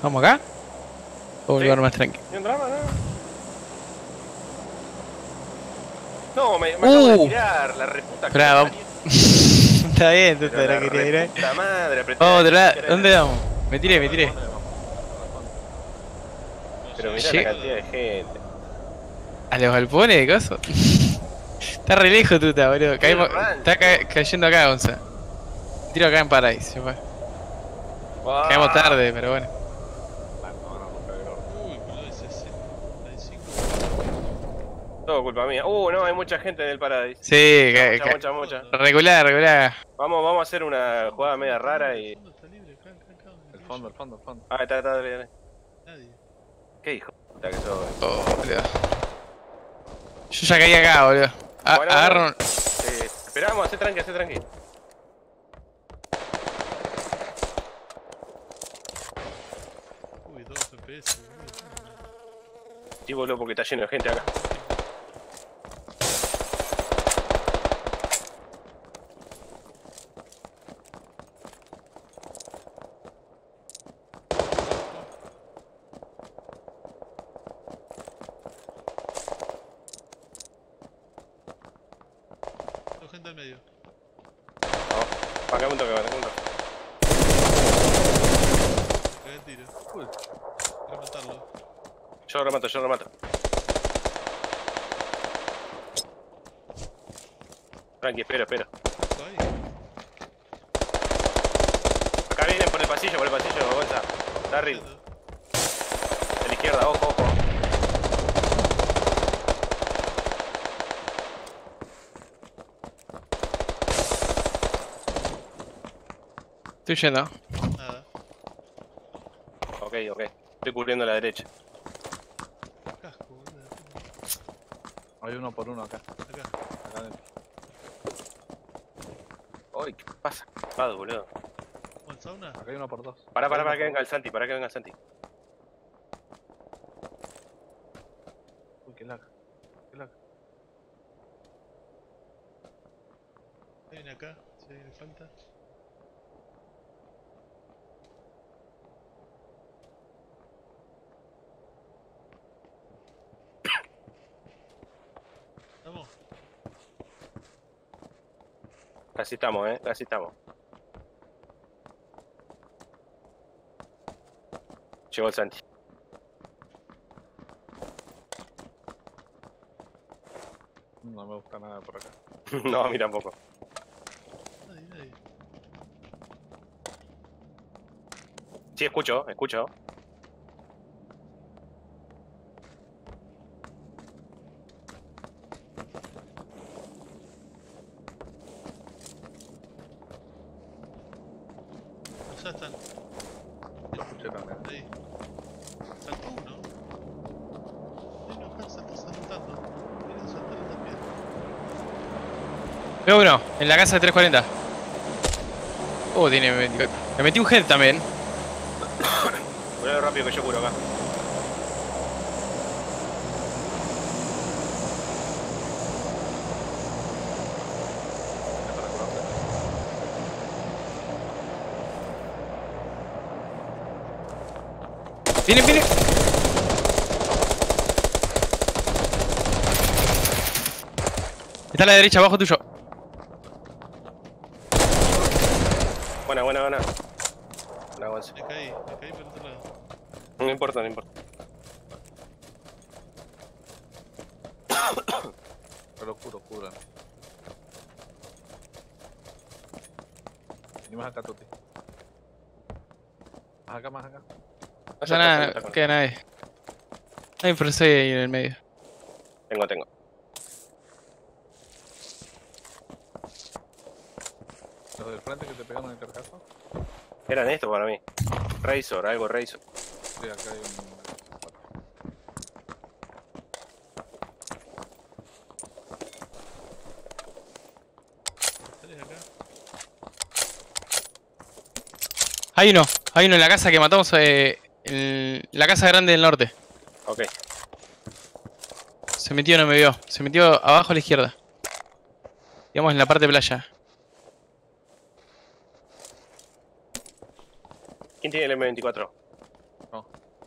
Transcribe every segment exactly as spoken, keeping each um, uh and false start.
¿Vamos acá? ¿O un ¿Sí? lugar más tranquilo? ¿Ni un drama, no? No, me, me acabo de ¡Uh! tirar, la reputa que Esperá, lo vamos. parió. Está bien, tú Pero te la la quería ir ahí. reputa madre, apreté Vamos, a otro X y lado. cara de ¿Dónde la... vamos? Me A la tiré, me tiré. respawn le vamos. A la respawn. No Pero llegué mirá a la Lle- cantidad de nada. gente. ¿A los galpones de coso? Está re lejos, tuta, boludo. El Caímos... Está rancho. ca- cayendo acá, Gonza. Tiro acá en Paradise, ya fue. Caemos ¡Ah! tarde, pero bueno. Ah, no, no, no, pero... Uy, boludo, ese sesenta y cinco. Todo culpa mía. Uh, no, hay mucha gente en el Paradise. Sí, ca- Mucha, ca- mucha, mucha. regular, regular. Vamos, vamos a hacer una jugada media rara y... El fondo está libre, acá, acá, acá. donde El estoy fondo, yo. el fondo, el fondo. Ah, está, está, está bien. Nadie. ¿Qué hijo de puta que sos? Oh, boludo. Yo ya caí acá, boludo. A- Bueno, agarro bueno. un... Eh, esperamos, hacé tranqui, hacé tranqui. Uy, dos F P S, boludo. Sí, boludo, porque está lleno de gente acá. Dos gente al medio. Vamos, acá un toque, acá un toque. Cagué el tiro. Uy. Quiero matarlo. Yo lo remato, yo lo remato. Tranqui, espero, espero. ¿Está ahí? Acá vienen por el pasillo, por el pasillo, Gonza. Darryl, Entiendo. de la izquierda, ojo, ojo. Estoy yendo. Nada. Ok, ok. Estoy cubriendo la derecha. Casco, boludo. Hay uno por uno acá. Acá. Acá adentro. Uy, ¿qué pasa? Pado, boludo. ¿Con sauna? Acá hay uno por dos. Pará, Acá pará, hay uno para que por venga el Santi, para que venga el Santi. dos. Uy, qué lag. Qué lag. Viene acá, si le falta. Vamos. Casi estamos, eh, casi estamos. Llegó el Santi. No me gusta nada por acá. No, a mí tampoco. Nadie, nadie. Sí, escucho, escucho. Allá están. Lo escuché también. Ahí. Saltó uno. Ahí no, acá saltó saltando. Vienen saltando también. Veo uno, en la casa de trescientos cuarenta. Oh, tiene veinticuatro. Me metí un head también. Curalo rápido que yo curo acá. Para curarte. Viene, viene. Está a la derecha, abajo tuyo. Buena, buena, buena. Buena, Gonza. Me caí, me caí por el otro lado. No importa, no importa. Pero curo, curo. Venimos acá, Tuti. Más acá, más acá. No No está, pasa nada, está, no está. queda nadie. Hay un Frosty ahí en el medio. Tengo, tengo. Los del frente que te pegaron el carcazo. Eran estos para mí. Razor, algo Razor. Sí, acá hay un. ¿Tenés acá? Hay uno, hay uno en la casa que matamos, eh, en la casa grande del norte. Ok. Se metió, no me vio. Se metió abajo a la izquierda. Digamos en la parte de playa. ¿Quién tiene el M veinticuatro? No.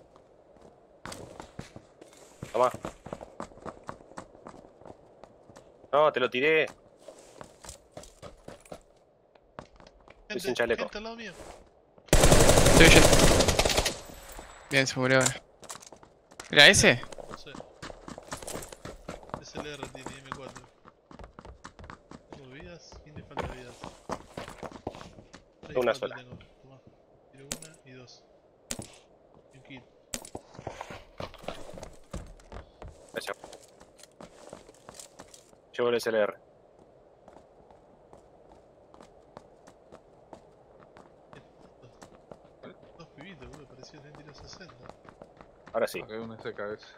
Tomá. No, te lo tiré. Gente, sin chaleco. gente al lado mío. Estoy yendo. Bien, se murió ahora. ¿Era ese? No sé. S L R tiene M cuatro. Tengo vidas. ¿Quién le falta vidas? Seis, Una cuatro sola. tengo. Tomá. Tiro una y dos. Y un kill. Gracias. Llevo el S L R. Dos pibitos, boludo. Parecía tener tiro sesenta. Ahora sí. Acá hay un S K S.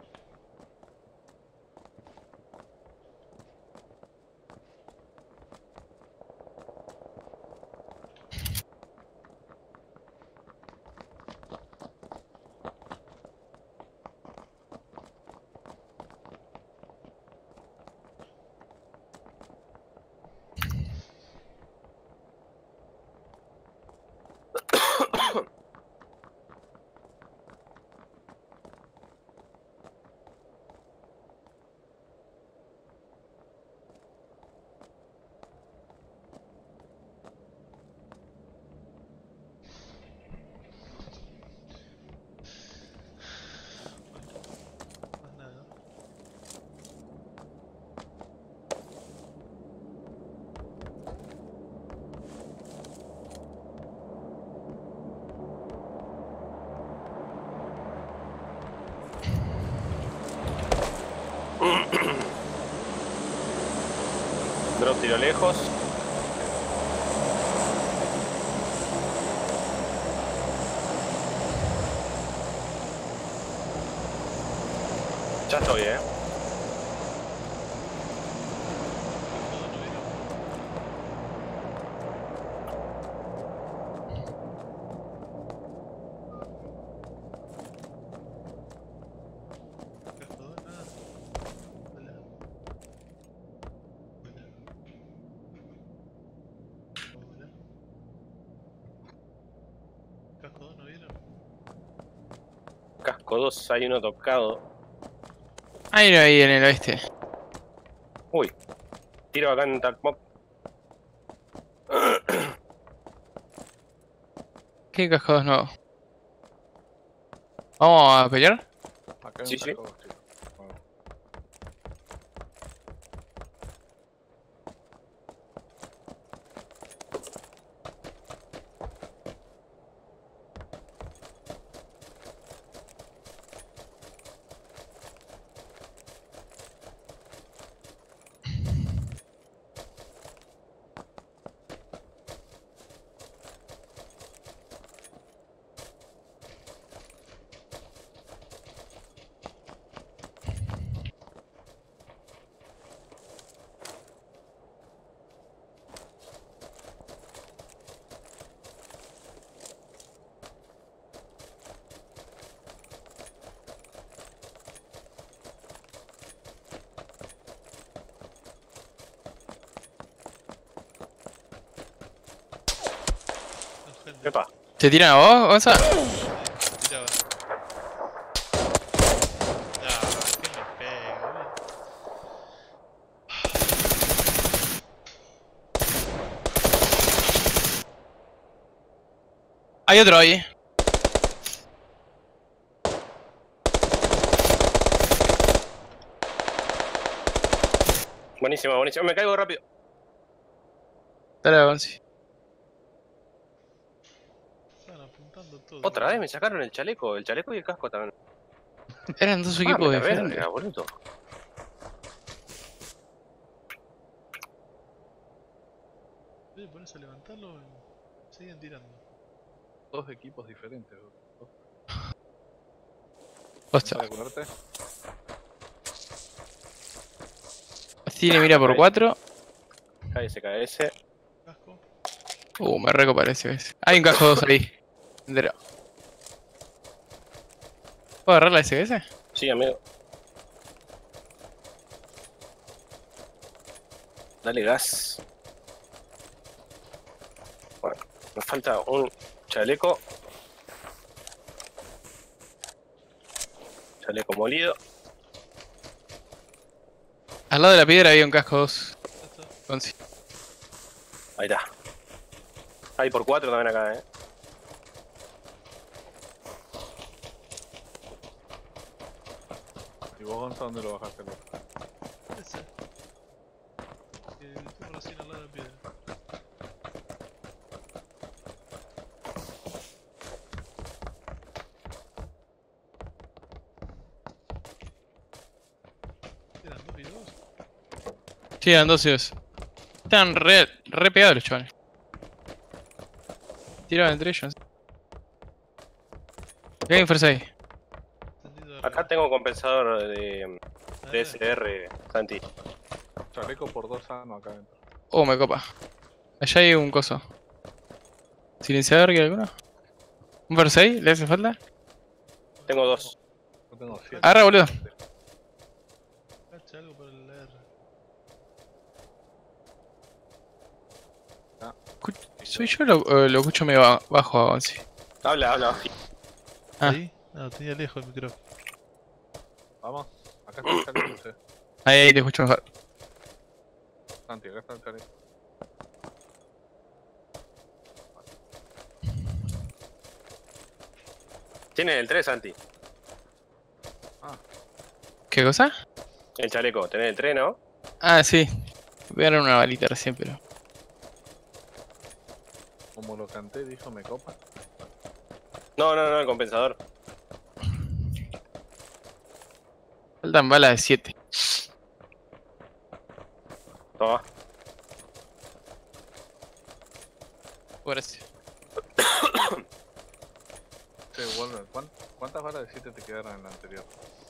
Más nada. Drop tiro lejos. Ya estoy, eh. Todo no vieron. Casco dos, nada. Hola. Hola. Hola. Casco dos, ¿no vieron? Casco dos, hay uno tocado. Hay uno ahí en el oeste. Uy. Tiro acá en Talkmok. ¿Qué cascados nuevos? ¿Vamos a pelear? Acá hay Sí, un sí. casco dos, chicos. Bueno. No, gente. Epa. ¿Te tiran a vos, Gonza? Tiraba. Ah, que me pega, boludo. Hay otro ahí. Buenísimo, buenísimo. Me caigo rápido. Dale, Gonzi. Estaban apuntando todo. Otra boludo. vez me sacaron el chaleco. El chaleco y el casco también. Eran dos Ah, equipos me la diferentes. verga, boludo. Oye, pones a levantarlo y siguen tirando. Dos equipos diferentes, boludo. Hostia. ¿Para curarte? Tiene mira por cuatro. K S K S. Casco. Uh, me reco parece. ¿Ves? Hay un casco dos ahí. Entero. ¿Puedo agarrar la S K S? Sí, amigo. Dale gas. Bueno, me falta un chaleco. Chaleco molido. Al lado de la piedra había un casco dos. Esto. Once. Ahí está. Hay por cuatro también acá, eh. ¿Y vos, Gonza, dónde lo bajaste? loco? Ese. El tipo recién al lado de la piedra. Eran dos y dos. Sí, eran dos y dos. Están re, re pegados los chavales. Tiraban entre ellos. ¿Qué hay fuerza ahí? Entendido Acá arriba. tengo compensador de Ah, D S R, Santi. Chaleco por dos sano acá adentro. Oh, me copa. Allá hay un coso. ¿Silenciador que hay alguno? ¿Un fuerza ahí? ¿Le hace falta? Tengo dos. Yo tengo siete. Agarra, boludo. Cacha algo para el R. ¿Soy yo o lo, o lo escucho medio ba- bajo a Once? Habla, habla. Ah. ¿Ahí? No, tenía lejos el micrófono. Vamos. Acá está el chaleco, che. Ahí, ahí te escucho mejor. Santi, acá está el chaleco. Tiene el tres, Santi. ¿Qué cosa? El chaleco. Tenés el tres, ¿no? Ah, sí. Voy a dar una balita recién, pero... Como lo canté, dijo me copa. No, no, no, el compensador. Faltan balas de siete. Toma. Gracias. Che, Wolver, ¿cuán- ¿cuántas balas de siete te quedaron en la anterior?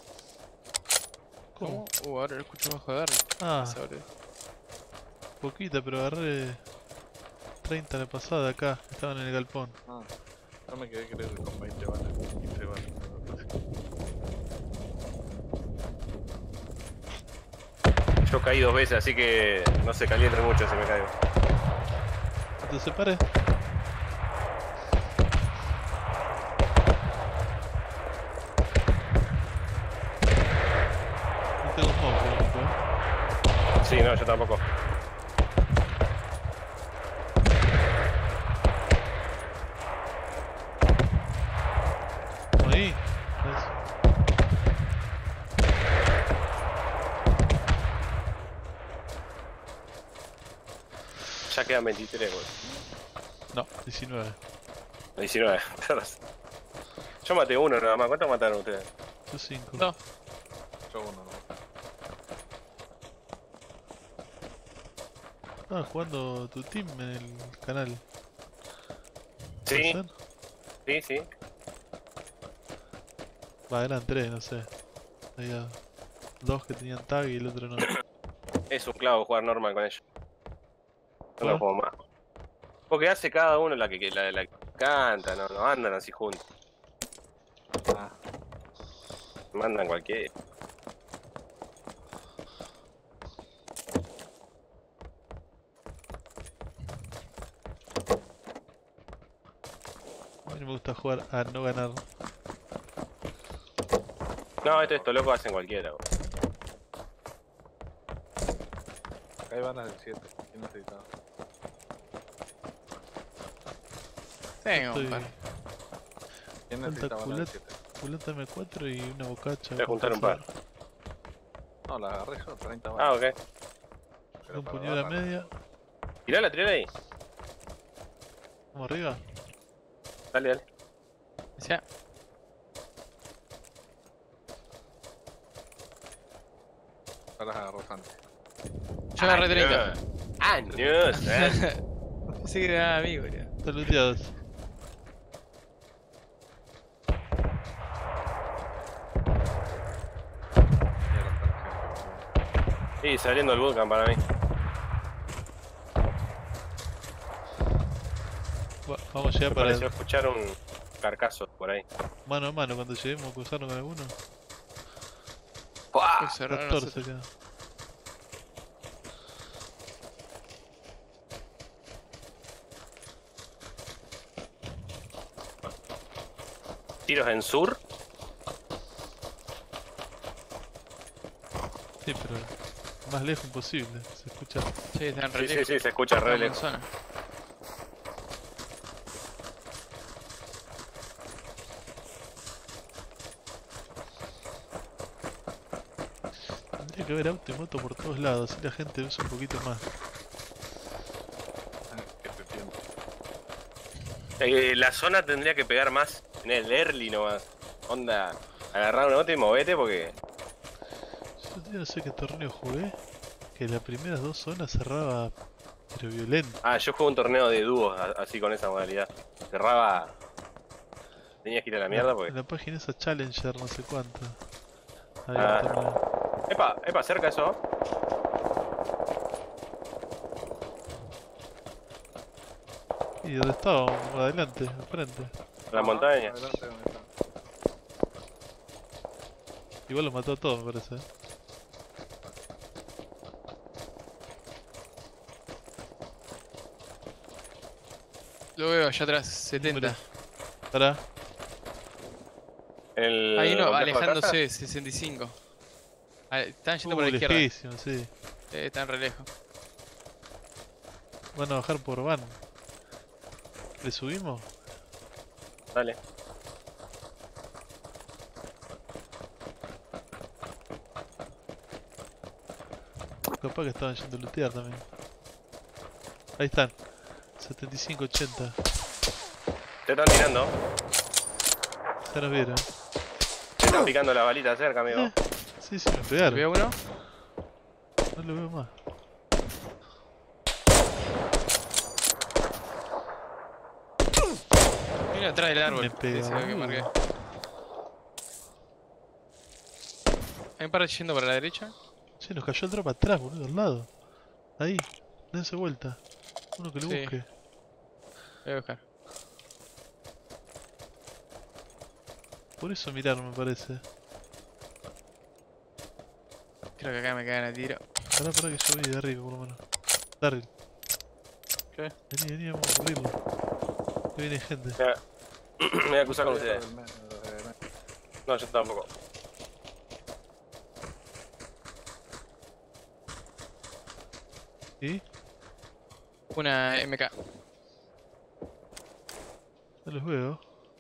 ¿Cómo? Uh, ahora lo escucho bajo de Garry. Ah, Esa, boludo. poquita, pero agarré treinta la pasada acá. Estaban en el galpón. Ah, yo me quedé creo que con veinte balas, quince balas. algo así. Yo caí dos veces, así que no se calienten mucho si me caigo. ¿No te separes? No tengo smoke, loco, eh. Sí, no, yo tampoco. Ahí. ¿Ves? Ya quedan veintitrés, güey. No, diecinueve. diecinueve. Yo maté uno nada más. ¿Cuántos mataron ustedes? Yo cinco. No. Yo uno no. Estaba jugando tu team en el canal. Sí, ¿Puede ser? sí, sí. Va, eran tres, no sé. Había dos que tenían tag y el otro no. Es un clavo jugar normal con ellos. No ¿Por? lo juego más. Porque hace cada uno la que, la, la que canta, no, no andan así juntos. Ah, Mandan cualquier. A mí no me gusta jugar a no ganar. No, esto, estos locos hacen cualquiera, güey. acá hay balas de siete. ¿Quién necesitaba? Tengo Estoy un par. ¿Quién Falta necesita balas de culat- siete? culata M cuatro y una bocacha. Voy a juntar un par. No, la agarré yo, treinta Ah, balas. ok. Pero Un para puño a la barra, no. media. Tirala, tirala ahí. Vamos arriba. Dale, dale. Ya. Ya las agarró Santi. Yo agarré treinta. Años, eh. Pensé que era amigo, boludo. Están looteados. Mierda, está Sí, saliendo el bootcamp para mí. Va- vamos a llegar Me para pareció escuchar un carcazo por ahí. mano a mano cuando lleguemos a cruzarnos con alguno. ¡Pua! Por cerrar catorce nosotros. queda. Tiros en sur. Sí, pero más lejos imposible. Se escucha. Sí, están Sí, re sí, lejos. sí, se escucha re Estamos en lejos. zona. Tendría que haber auto y moto por todos lados, así la gente usa un poquito más. Qué pepión. Eh, la zona tendría que pegar más en el early nomás. Onda, agarrar una moto y movete porque... Yo tío, no sé qué torneo jugué, que las primeras dos zonas cerraba, pero violento. Ah, yo jugué un torneo de dúos a- así con esa modalidad. Cerraba... Tenías que ir a la mierda En porque... la página esa Challenger, no sé cuánto. Ahí Ah. un torneo. Epa, epa, cerca eso. ¿Y dónde estaba? Adelante, al frente. La Ajá, montaña. Adelante, ¿dónde está? Igual los mató a todos, me parece. Lo veo allá atrás, setenta. Pará. En el Ahí no, complejo de alejándose, sesenta y cinco. Ah, están yendo por Uh, la izquierda. lejísimo, sí. Eh, están re lejos. Van a bajar por van. ¿Le subimos? casas. Dale. Capaz que estaban yendo a lootear también. Ahí están. setenta y cinco ochenta. Te están tirando. Ya nos vieron. Te están picando la balita cerca, amigo. Eh, sí, sí, me pegaron. ¿Veo uno? No lo veo más. Mira atrás del árbol. Me pega, Ese que boludo. marqué. Hay un par yendo para la derecha. Che, nos cayó el drop atrás, boludo, al lado. Ahí, dense vuelta. Uno que lo Sí. busque. Voy a buscar. Por eso miraron, me parece. Creo que acá me cagan a tiro. Pará, pará que yo vi de arriba, por lo menos. Darryl. ¿Qué? Vení, vení, vamos a cubrirlo. Que viene gente. Mira, me voy a acusar con ustedes. Del me- del me- No, yo tampoco. ¿Y? Una M K. No los veo.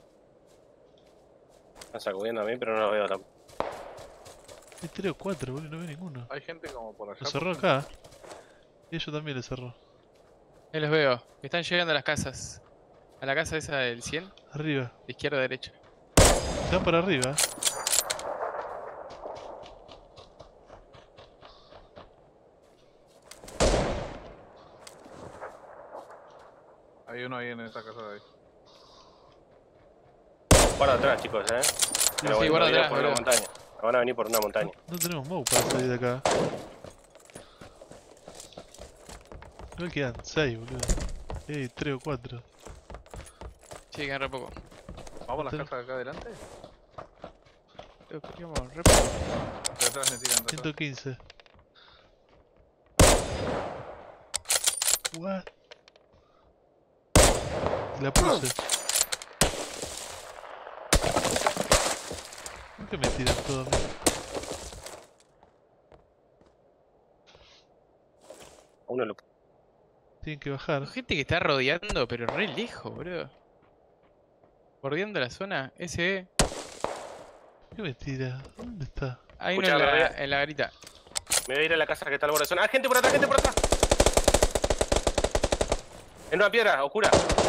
Están sacudiendo a mí, pero no lo veo tampoco. Hay tres o cuatro, boludo, no veo ninguno. Hay gente como por allá. Lo cerró acá. Y ellos también le cerró. Ahí los veo. Están llegando a las casas. A la casa esa del cien. Arriba. De izquierda a derecha. Se van para arriba. Hay uno ahí en esa casa de ahí. Guarda atrás, chicos, eh. Pero sí, bueno, guarda van a venir atrás, por una boludo. montaña. Van a venir por una montaña. No tenemos mouse para salir de acá. Igual quedan seis, boludo. Ey, tres o cuatro. Sí, quedan re poco. ¿Vamos a las Ten- casas de acá adelante? Creo que quedamos re poco. De atrás me tiran de atrás. ciento quince. What? La puse. ¿Por qué me tiran todo a mí? Uno lo... Tienen que bajar. Gente que está rodeando, pero re lejos, boludo. Bordeando la zona. Ese. ¿Por qué me tira? ¿Dónde está? Hay uno Escuchá, en la, Gabriel. en la garita. Me voy a ir a la casa que está al borde de zona. ¡Ah, gente por atrás, gente por atrás! En una piedra, oscura.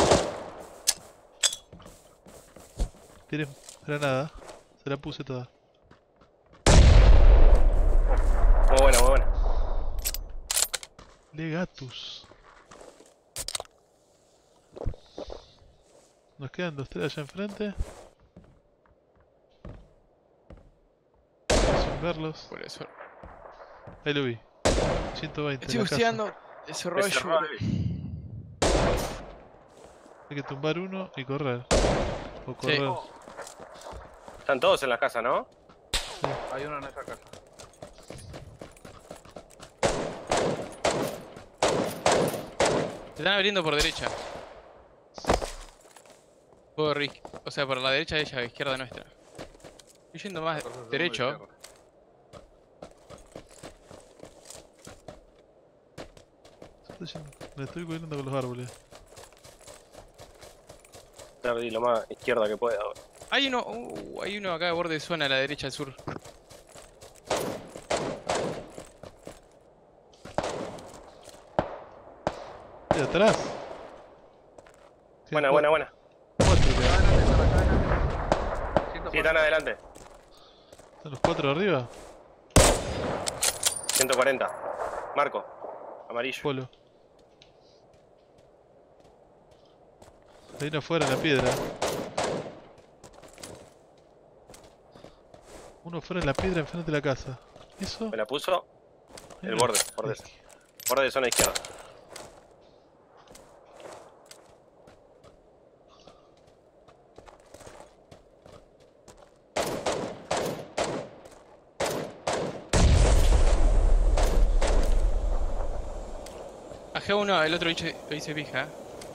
Tiré granada. Se la puse toda. Muy buena, muy buena. Legatus. Nos quedan dos tres allá enfrente. Sin verlos. Por eso. Ahí lo vi. ciento veinte. Estoy en la casa. buceando ese Ese rollo. rollo. Hay que tumbar uno y correr. O correr. Están todos en la casa, ¿no? Hay uno en esa casa. Se están abriendo por derecha. Por, is- o sea, por la derecha de ella, izquierda nuestra. Estoy yendo más Entonces, derecho. segunda izquierda. Estoy yendo- Me estoy cubriendo con los árboles. Perdí lo más izquierda que pueda. Hay uno, uh, hay uno acá de borde de zona a la derecha al sur. ¿Y atrás? Buena, buena, buena. Cuatro Están quedan. adelante, están acá, adelante. Sí, están adelante. ¿Están los cuatro arriba? ciento cuarenta. Marco. Amarillo. Polo. Hay uno afuera en la piedra. Uno fuera en la piedra enfrente de la casa. ¿Eso? Me la puso. Hay El uno- borde, borde. Borde de zona izquierda. A G uno, el otro bicho lo hice pija.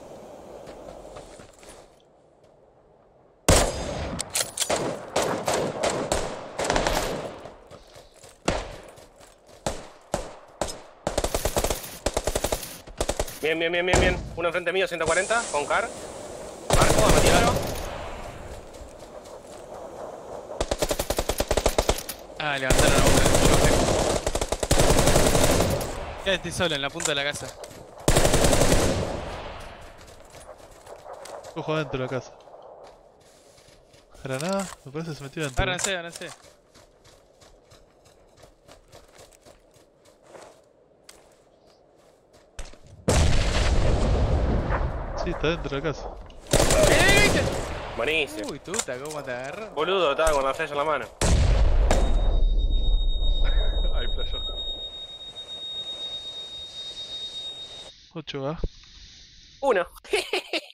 Bien, bien, bien, bien, bien. Uno enfrente mío, ciento cuarenta, con car. Marco, amarillo. Ah, levantaron a uno. Quédate solo en la punta de la casa. Cojo adentro de la casa. Granada, me parece que se metió adentro. Agárrense, agárrense. Sí, está dentro de la casa. Buenísimo. Uy, tuta, ¿cómo te agarró? Boludo, estaba con la flecha en la mano. Ahí flashó. ocho A. Uno.